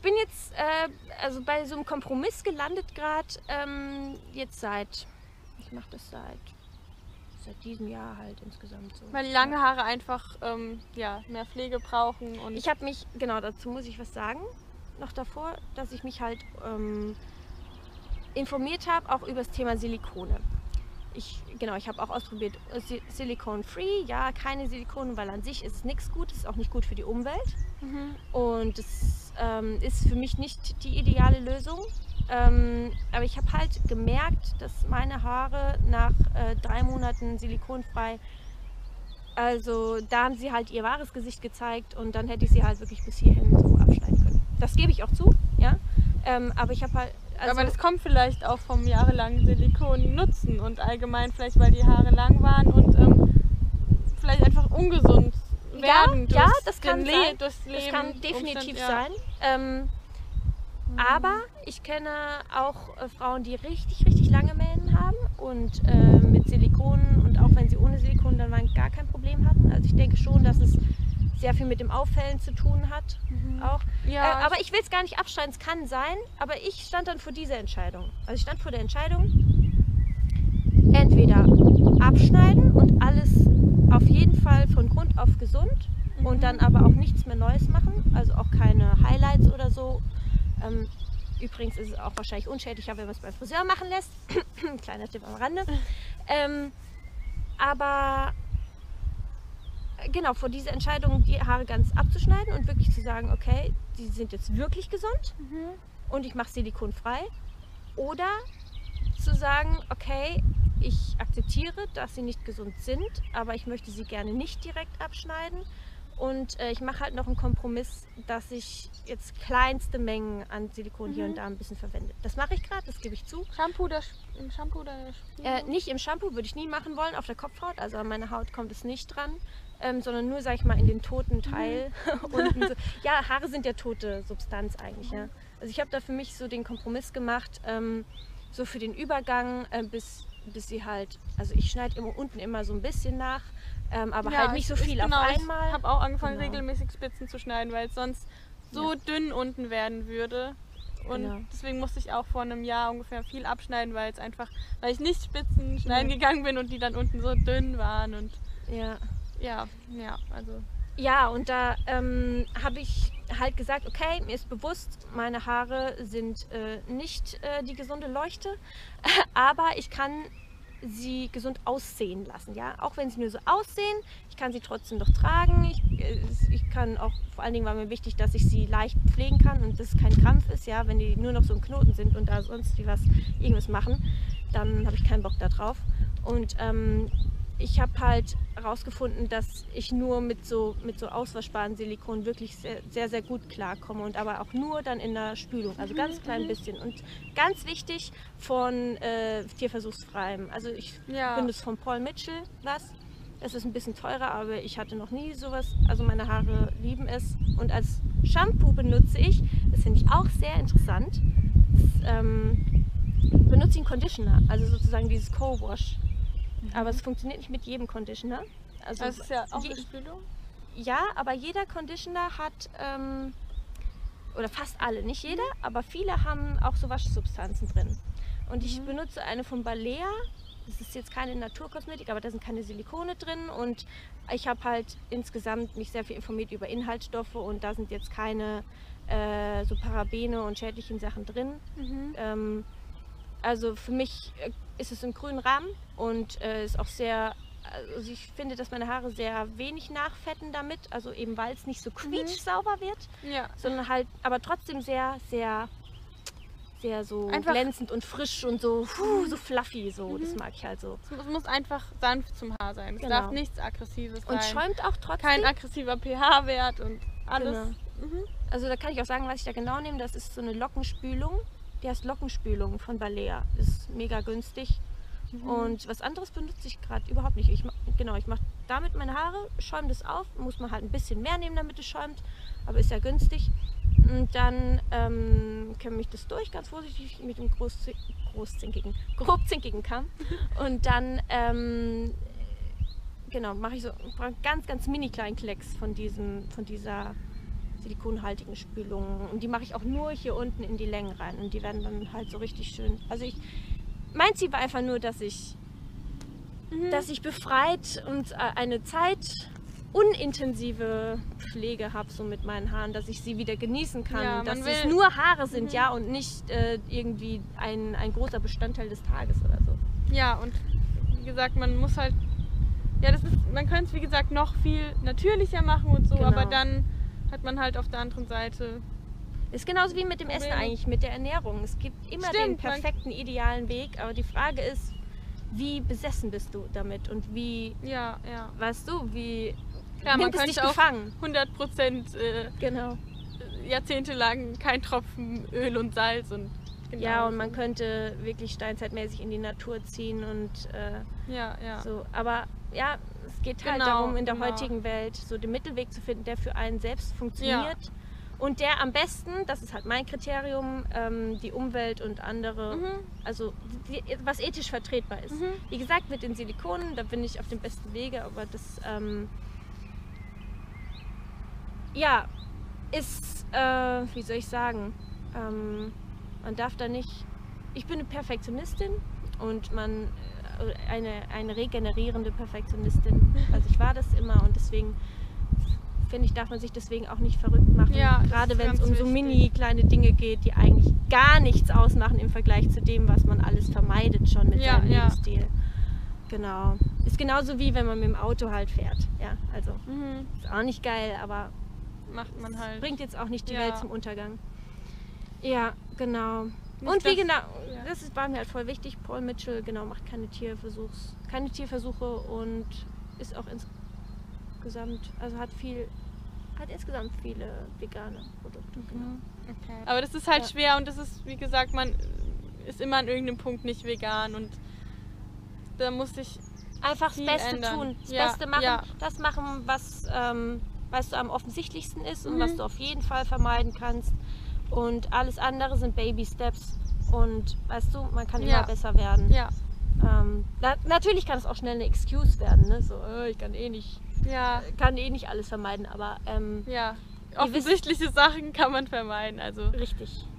Ich bin jetzt also bei so einem Kompromiss gelandet gerade, jetzt ich mache das seit diesem Jahr halt insgesamt so. Weil lange Haare einfach mehr Pflege brauchen. Und Ich habe mich, genau dazu muss ich was sagen, noch davor, dass ich mich halt informiert habe, auch über das Thema Silikone. Ich habe auch ausprobiert, Silicone-free, ja, keine Silikone, weil an sich ist es nichts Gutes, ist auch nicht gut für die Umwelt. Und es ist für mich nicht die ideale Lösung. Aber ich habe halt gemerkt, dass meine Haare nach 3 Monaten silikonfrei, also da haben sie halt ihr wahres Gesicht gezeigt und dann hätte ich sie halt wirklich bis hierhin so abschneiden können. Das gebe ich auch zu, ja. Aber ich habe halt... aber das kommt vielleicht auch vom jahrelangen Silikon-Nutzen und allgemein vielleicht, weil die Haare lang waren und vielleicht einfach ungesund werden. Ja, das kann sein. Durchs Leben. Das kann definitiv sein. Aber ich kenne auch Frauen, die richtig, richtig lange Mähnen haben und mit Silikon, und auch wenn sie ohne Silikon dann mal gar kein Problem hatten. Also ich denke schon, dass es sehr viel mit dem Auffällen zu tun hat. Auch. Ja, aber ich will es gar nicht abschneiden, es kann sein, aber ich stand dann vor dieser Entscheidung. Also ich stand vor der Entscheidung, entweder abschneiden und alles auf jeden Fall von Grund auf gesund und dann aber auch nichts mehr Neues machen, also auch keine Highlights oder so. Übrigens ist es auch wahrscheinlich unschädlicher, wenn man es beim Friseur machen lässt. Kleiner Tipp am Rande. Aber genau, vor dieser Entscheidung, die Haare ganz abzuschneiden und wirklich zu sagen, okay, die sind jetzt wirklich gesund und ich mache silikonfrei. Oder zu sagen, okay, ich akzeptiere, dass sie nicht gesund sind, aber ich möchte sie gerne nicht direkt abschneiden. Und ich mache halt noch einen Kompromiss, dass ich jetzt kleinste Mengen an Silikon hier und da ein bisschen verwende. Das mache ich gerade, das gebe ich zu. Im Shampoo oder nicht im Shampoo, würde ich nie machen wollen, auf der Kopfhaut. Also an meine Haut kommt es nicht dran, sondern nur, sag ich mal, in den toten Teil. Unten so. Ja, Haare sind ja tote Substanz eigentlich. Ja. Also ich habe da für mich so den Kompromiss gemacht, so für den Übergang, bis sie halt, also ich schneide unten immer so ein bisschen nach. Aber halt nicht so viel auf einmal. Ich habe auch angefangen, regelmäßig Spitzen zu schneiden, weil es sonst so dünn unten werden würde. Und deswegen musste ich auch vor einem Jahr ungefähr viel abschneiden, weil ich nicht Spitzen schneiden gegangen bin und die dann unten so dünn waren. Und und da habe ich halt gesagt, okay, mir ist bewusst, meine Haare sind nicht die gesunde Leuchte, aber ich kann sie gesund aussehen lassen, ja, auch wenn sie nur so aussehen, ich kann sie trotzdem noch tragen, ich kann auch, vor allen Dingen war mir wichtig, dass ich sie leicht pflegen kann und das kein Krampf ist, ja, wenn die nur noch so ein Knoten sind und da sonst irgendwas machen, dann habe ich keinen Bock da drauf. Und ich habe halt herausgefunden, dass ich nur mit so auswaschbaren Silikon wirklich sehr, sehr, sehr gut klarkomme und aber auch nur dann in der Spülung, also ganz klein bisschen. Und ganz wichtig, von tierversuchsfreiem. Also ich benutze von Paul Mitchell was. Es ist ein bisschen teurer, aber ich hatte noch nie sowas. Also meine Haare lieben es. Und als Shampoo benutze ich, das finde ich auch sehr interessant, benutze ich einen Conditioner, also sozusagen dieses Co-Wash. Aber es funktioniert nicht mit jedem Conditioner. Also das ist ja auch eine Spülung? Ja, aber jeder Conditioner hat, oder fast alle, nicht jeder, aber viele haben auch so Waschsubstanzen drin. Und ich benutze eine von Balea. Das ist jetzt keine Naturkosmetik, aber da sind keine Silikone drin. Und ich habe halt insgesamt mich sehr viel informiert über Inhaltsstoffe und da sind jetzt keine so Parabene und schädlichen Sachen drin. Also für mich ist es im grünen Rahmen und ist auch sehr, also ich finde, dass meine Haare sehr wenig nachfetten damit, also eben weil es nicht so quietschsauber wird, sondern halt, aber trotzdem sehr, sehr, sehr so einfach glänzend und frisch und so, so fluffy, so, das mag ich halt so. Es muss einfach sanft zum Haar sein, es darf nichts Aggressives sein. Und schäumt auch trotzdem. Kein aggressiver pH-Wert und alles. Also da kann ich auch sagen, was ich da genau nehme, das ist so eine Lockenspülung. Die heißt Lockenspülung von Balea. Das ist mega günstig. Und was anderes benutze ich gerade überhaupt nicht. Ich mache damit meine Haare, schäume das auf. Muss man halt ein bisschen mehr nehmen, damit es schäumt. Aber ist ja günstig. Und dann kämme ich das durch, ganz vorsichtig mit dem grobzinkigen Kamm. Und dann mache ich so ganz, ganz mini kleinen Klecks von dieser silikonhaltigen Spülungen. Und die mache ich auch nur hier unten in die Längen rein. Und die werden dann halt so richtig schön. Also mein Ziel war einfach nur, dass ich befreit und eine unintensive Pflege habe so mit meinen Haaren, dass ich sie wieder genießen kann. Ja, und dass es nur Haare sind, ja, und nicht irgendwie ein großer Bestandteil des Tages oder so. Ja, und wie gesagt, man muss halt, man könnte es wie gesagt noch viel natürlicher machen und so, Genau. aber dann hat man halt auf der anderen Seite. Ist genauso wie mit dem Essen eigentlich, mit der Ernährung. Es gibt immer den Stimmt, perfekten, idealen Weg, aber die Frage ist, wie besessen bist du damit und wie, Ja. weißt du, wie Ja, man nimmt es dich könnte auch gefangen? 100% Genau. jahrzehntelang kein Tropfen Öl und Salz und genau. Ja, und man könnte wirklich steinzeitmäßig in die Natur ziehen und Ja. so. Aber ja, es geht halt Genau, darum, in der genau. heutigen Welt so den Mittelweg zu finden, der für einen selbst funktioniert. Und der am besten, das ist halt mein Kriterium, die Umwelt und andere, also was ethisch vertretbar ist. Wie gesagt, mit den Silikonen, da bin ich auf dem besten Wege, aber das ist, wie soll ich sagen, man darf da nicht, ich bin eine Perfektionistin und eine regenerierende Perfektionistin, also ich war das immer und deswegen finde ich, darf man sich deswegen auch nicht verrückt machen, Ja, gerade wenn es ganz um so wichtig. mini kleine Dinge geht, die eigentlich gar nichts ausmachen im Vergleich zu dem, was man alles vermeidet schon mit seinem Lebensstil. Genau. Ist genauso wie wenn man mit dem Auto halt fährt. Ja, also ist auch nicht geil, aber Macht man halt. bringt jetzt auch nicht die Ja. Welt zum Untergang. Ja, genau. Nicht, Und wie dass- genau, ja. das war mir halt voll wichtig, Paul Mitchell, genau, macht keine Tierversuche und ist auch insgesamt, also hat insgesamt viele vegane Produkte. Genau. Okay. Aber das ist halt Ja. schwer und das ist, wie gesagt, man ist immer an irgendeinem Punkt nicht vegan und da muss ich. Einfach das Viel Beste ändern. tun, das Ja, Beste machen, ja. das machen, was du am offensichtlichsten ist und was du auf jeden Fall vermeiden kannst. Und alles andere sind Baby Steps und weißt du, man kann Ja. immer besser werden. Ja. Natürlich kann es auch schnell eine Excuse werden, ne? So, ich kann eh nicht alles vermeiden, aber Ja. Ihr wisst- Offensichtliche Sachen kann man vermeiden. Also richtig.